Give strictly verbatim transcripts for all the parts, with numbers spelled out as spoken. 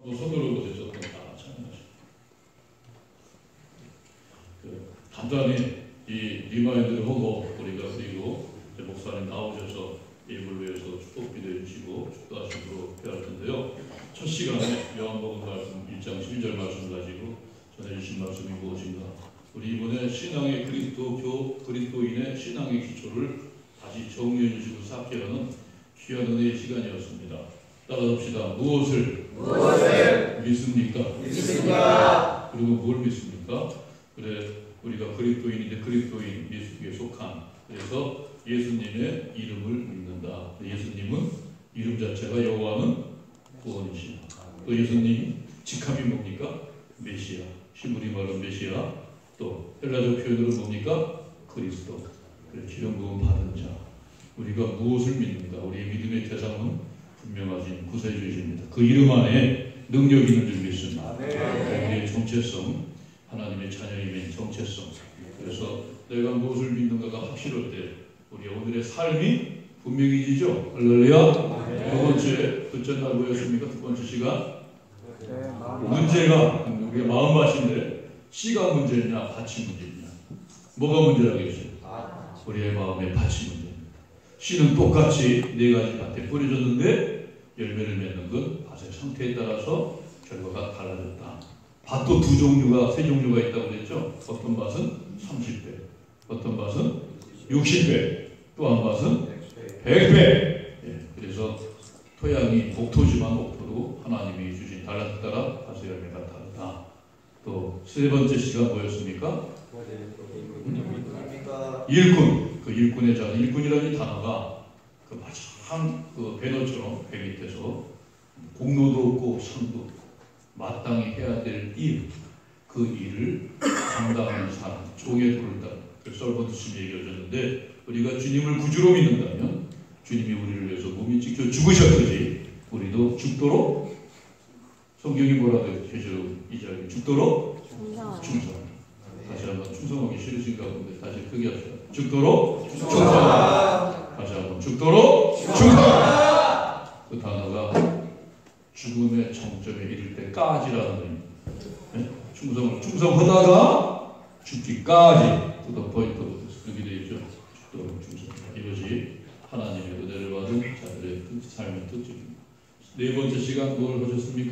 또 손으로 보셨던 다 마찬가지. 그 간단히 이 리마인드를 하고 우리가 그리고 목사님 나오셔서 예불 위해서 축복 기도해 주시고 축도하시도록 해야 할 텐데요. 첫 시간에 요한복음 말씀 일 장 십이 절 말씀 가지고 전해주신 말씀이 무엇인가? 우리 이번에 신앙의 그리스도교 그리스도인의 신앙의 기초를 다시 정리해 주시고 쌓게 하는 귀한 은혜의 시간이었습니다. 따라합시다. 무엇을? 무엇을? 믿습니까? 믿습니다. 그리고 뭘 믿습니까? 그래 우리가 그리스도인인데 그리스도인 예수께 속한 그래서 예수님의 이름을 믿는다. 예수님은 이름 자체가 여호와는 구원이시다. 또 예수님 직함이 뭡니까? 메시아. 히브리 말로 메시아. 또 헬라적 표현으로 뭡니까? 그리스도. 그래 기름 부음 받은 자. 우리가 무엇을 믿는가? 우리의 믿음의 대상은 분명하신 구세주이십니다. 그 이름 안에 능력이 있는 줄 믿습니다. 우리의 정체성, 하나님의 자녀임의 정체성. 그래서 내가 무엇을 믿는가가 확실할 때 우리 오늘의 삶이 분명해지죠. 할렐루야. 두 번째, 둘째 날 뭐였습니까? 두 번째 시간. 문제가 우리가 마음밭인데 씨가 문제냐, 밭이 문제냐. 뭐가 문제라겠어요? 우리의 마음의 밭이 문제입니다. 씨는 똑같이 네 가지 밭에 뿌려졌는데 열매를 맺는 건 밭의 상태에 따라서 결과가 달라졌다. 밭도 두 종류가, 세 종류가 있다고 그랬죠. 어떤 밭은 삼십 배, 어떤 밭은 육십 배, 또 한 밭은 백 배. 예, 그래서 토양이 목토지만 목토로 하나님이 주신 달란트 따라 밭의 열매가 다르다. 또 세 번째 시간 뭐였습니까? 일꾼. 그 일꾼의 자, 일꾼이라는 단어가 그 마찬 그 배너처럼 배 밑에서 공로도 없고 상도 마땅히 해야 될 일, 그 일을 감당하는 사람, 종의 도를 따르는 그 설버드심이 얘기해줬는데 우리가 주님을 구주로 믿는다면 주님이 우리를 위해서 몸이 지켜 죽으셨듯이 우리도 죽도록 성경이 뭐라고 해줘 이 자리에 죽도록 충성. 충성. 다시 한번 충성하기 싫으신가 본데 다시 크게 하세요. 죽도록 충성. 다시 한번 죽도록 충성. 그 단어가 죽음의 정점에 이를 때까지라는 의미. 네? 충성을 충성하다가 죽기까지 또 더 포인트 그렇게 되어 있죠. 죽도록 충성. 이것이 하나님의 은혜를 받은 자들의 삶의 특징입니다. 네 번째 시간 뭘 하셨습니까?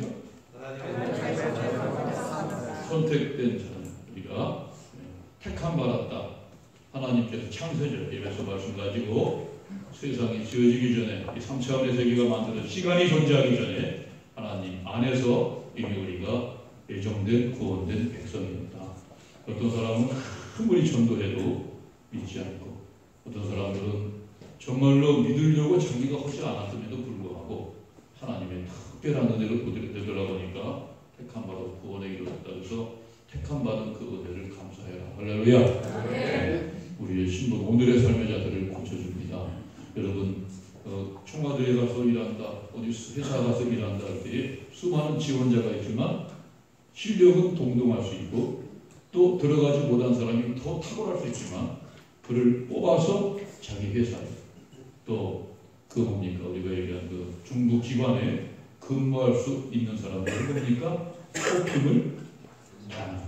선택된 자는 우리가 택함 받았다. 하나님께서 창세절 예배서 말씀 가지고 세상이 지어지기 전에 이 삼차원의 세계가 만들어져 시간이 존재하기 전에 하나님 안에서 이미 우리가 예정된 구원된 백성입니다. 어떤 사람은 아무리 전도해도 믿지 않고 어떤 사람들은 정말로 믿으려고 자기가 하지 않았음에도 불구하고 하나님의 특별한 은혜를 되돌아보니까 택함 받은 구원에 이르렀다. 그래서 택함 받은 그 은혜를 감사해라. 할렐루야. 네. 우리의 신분 오늘의 삶의 자들을 고쳐줍니다. 여러분 어, 청와대에 가서 일한다, 어디 회사 가서 일한다 할 때 수많은 지원자가 있지만 실력은 동등할 수 있고 또 들어가지 못한 사람이 더 탁월할 수 있지만 그를 뽑아서 자기 회사에 또 그 뭡니까 우리가 얘기한 그 중부 기관에 근무할 수 있는 사람들 뭡니까 뽑힘을 잘하는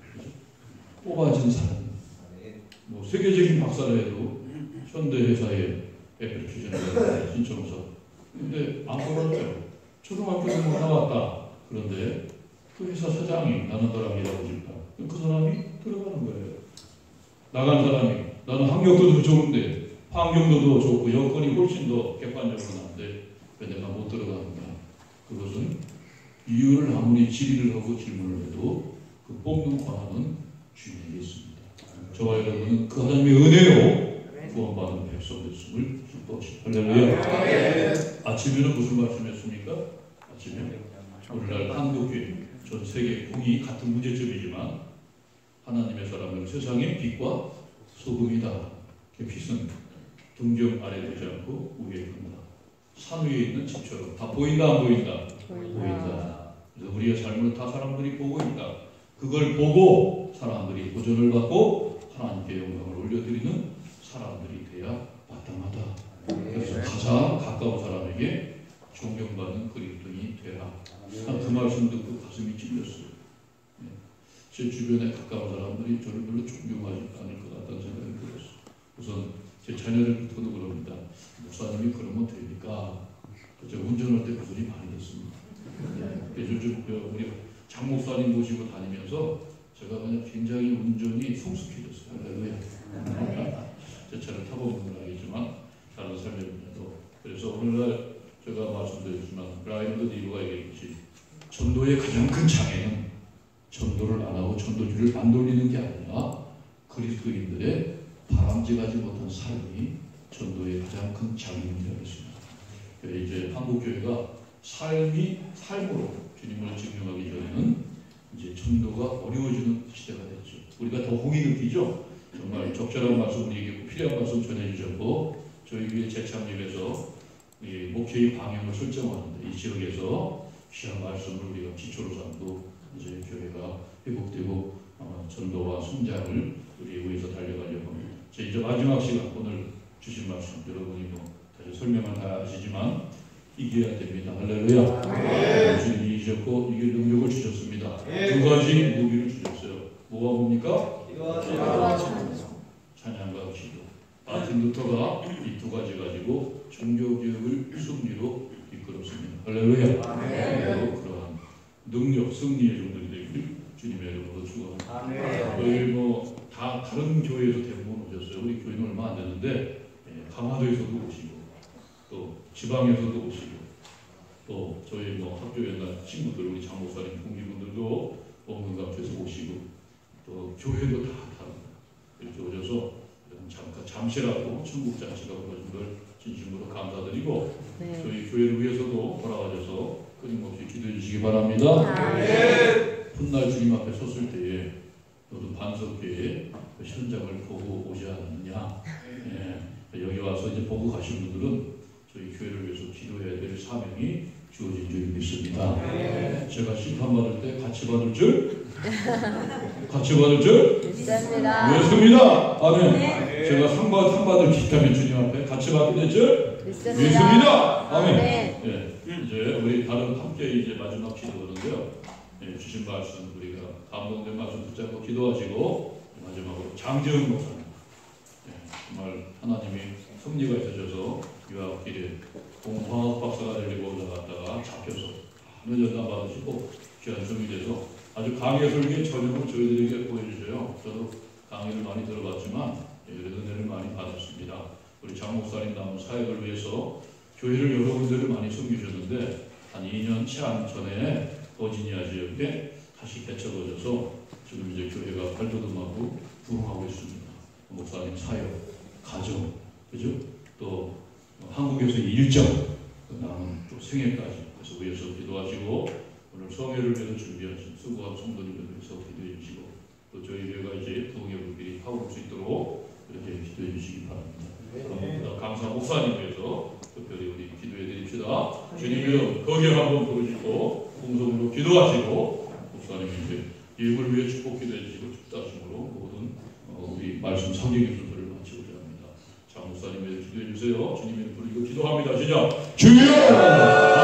뽑아진 사람. 뭐 세계적인 박사를 해도 현대 회사에 애플리케이션을 신청서. 근데 안 뽑았죠. 초등학교에 뭐 나왔다. 그런데 그 회사 사장이 나는 너랑 일하고 싶다. 그 사람이 들어가는 거예요. 나간 사람이 나는 학력도 더 좋은데 환경도 더 좋고 여건이 훨씬 더 객관적으로 나는데 왜 내가 못 들어가는가. 그것은 이유를 아무리 질의를 하고 질문을 해도 그 뽑는 권한은 주님에게 있습니다. 저와 여러분은 그 하나님의 은혜로 구원받은 백성 됐음을 기뻐하십시오. 할렐루야. 아침에는 무슨 말씀이었습니까? 아침에 오늘날 한국교회 전 세계 공이 같은 문제점이지만 하나님의 사람은 세상의 빛과 소금이다. 빛은 등경 아래 되지 않고 위에 든다. 산 위에 있는 집처럼 다 보인다 안 보인다? 보인다. 보인다. 그래서 우리의 삶을 다 사람들이 보고 있다. 그걸 보고 사람들이 도전을 받고 하나님께 영광을 올려드리는 사람들이 돼야 마땅하다. 그래서 가장 가까운 사람에게 존경받는 그리스도인이 되라. 그 말씀 듣고 가슴이 찔렸어요. 네. 제 주변에 가까운 사람들이 저를 별로 존경하지 않을 것 같다는 생각이 들었어요. 우선 제 자녀들부터도 그럽니다. 목사님이 그러면 됩니까? 제가 운전할 때 그소리 많이 듣습니다. 네. 요즘 우리 장 목사님 모시고 다니면서 제가 그냥 굉장히 운전이 성숙해졌어요. 할렐루야. 제 차를 타보는 건 알겠지만 다른 삶의 분야도. 그래서 오늘날 제가 말씀드렸지만 브라이언드 니로가 얘기했지, 전도의 가장 큰 장애는 전도를 안 하고 전도주를 안 돌리는 게 아니라 그리스도인들의 바람직하지 못한 삶이 전도의 가장 큰 장애물이라고 했습니다. 이제 한국교회가 삶이 삶으로 주님을 증명하기 전에는 이제 전도가 어려워지는 시대가 됐죠. 우리가 더 홍이 느끼죠. 정말 적절한 말씀 얘기고 필요한 말씀 전해주셨고, 저희 교회 재창립에서 이 목회의 방향을 설정하는데 이 지역에서 귀한 말씀을 우리가 기초로 삼고 이제 교회가 회복되고 어, 전도와 성장을 우리 위해서 달려가려고 합니다. 제 이제 마지막 시간 오늘 주신 말씀 여러분이 뭐 다시 설명은 다 아시지만 이겨야 됩니다. 할렐루야. 주님이 이기셨고 이길 능력을 주셨습니다. 두 가지 무기를 주셨어요. 뭐가 뭡니까? 찬양과 기도. 마틴 루터가 이 두 가지 가지고 종교개혁을 승리로 이끌었습니다. 할렐루야. 그리고 그러한 능력, 승리의 종들이 되길 주님의 이름으로 축원합니다. 저희 뭐 다 다른 교회에서 대부분 오셨어요. 우리 교회는 얼마 안 되는데 예, 강화도에서도 오시고 또 지방에서도 오시고 또 저희 뭐 학교 옛날 친구들 우리 장목사님 공기분들도 원근갑주에서 오시고 또 교회도 다 다릅니다. 이렇게 오셔서 잠깐 잠시라도 천국 잔치가 벌어진 걸 진심으로 감사드리고 네. 저희 교회를 위해서도 돌아가셔서 끊임없이 기도해 주시기 바랍니다. 네. 훗날 주님 앞에 섰을 때에 너도 반석교회 현장을 보고 오지 않느냐. 네. 여기 와서 이제 보고 가신 분들은 저희 교회를 위해서 기도해야 될 사명이 주어진 줄 믿습니다. 네. 제가 심판받을 때 같이 받을 줄 같이 받을 줄 믿습니다. 믿습니다. 아멘. 네. 제가 상, 받, 상 받을 기타면 주님 앞에 같이 받게 줄 믿습니다. 믿습니다. 아멘. 네. 예, 이제 우리 다른 함께 이제 마지막 기도하는데요. 예, 주신 말씀 우리가 감동된 말씀 붙잡고 기도하시고 마지막으로 장재훈 목사님. 예, 정말 하나님이 섭리가 있으셔서 유학길에 공화학 박사가 되려고 올라갔다가 잡혀서 하늘 연단 받으시고 귀한 종이 돼서 아주 강의 설교의 전형을 저희들에게 보여주셔요. 저도 강의를 많이 들어봤지만 은혜를 많이 받았습니다. 우리 장 목사님 남은 사역을 위해서 교회를 여러 군데를 많이 섬기셨는데 한 이 년 채 전에 버지니아 지역에 다시 개척되어서 지금 이제 교회가 발돋움하고 부흥하고 있습니다. 목사님 사역, 가정, 그죠? 또 한국에서 일정, 그다음 또 생애까지 그래서 위해서 기도하시고 오늘 성회를 위해서 준비하신 수고한 성도님들 위해서 기도해 주시고 또 저희 교회가 이제 부흥의 불길이 타오를 수 있도록 이렇게 기도해 주시기 바랍니다. 그럼 감사 목사님 위해서 특별히 우리 기도해 드립시다. 주님이여 거기에 한번 부르시고 공성으로 기도하시고 목사님이 이제 일부를 위해 축복 기도해 주시고 축사하심으로 모든 어, 우리 말씀 성경의 순서를 마치고자 합니다. 장 목사님 위해 기도해 주세요. 주님이 부르시고 기도합니다. 시작. 주여!